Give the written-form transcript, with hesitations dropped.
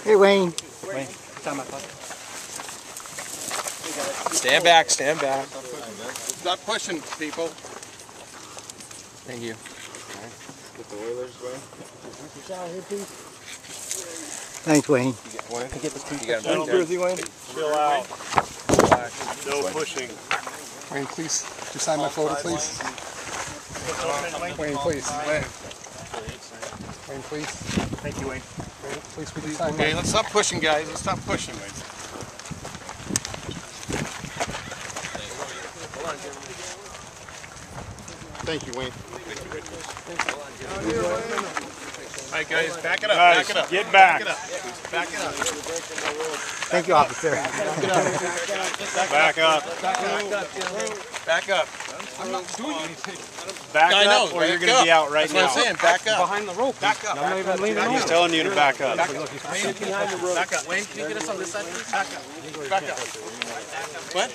Hey, Wayne. Wayne, Stand back, stand back. Stop pushing, people. Thank you. Get the Oilers, Wayne. Thanks, Wayne. You got him back there. Wayne. Chill out. No pushing. Wayne, please. Could you sign my photo, please? Wayne, please. Wayne, please. Thank you, Wayne. Wayne, please, would you sign my... Okay, let's stop pushing, guys. Let's stop pushing, Wayne. Thank you, Wayne. All right, guys, back it up. Guys, back it up. get back. Back it up. Back it up. Thank you, officer. Back up. Back up. I'm not doing anything. Back I know, up, or you're back going to be up. out right That's now. what I'm saying. Back up. Behind the rope. Back up. I'm not even leaning over. He's telling you to back up. Back up. Wayne, behind the rope. Back up. Wayne, can you get us on this side, please? Back up. Back up. What?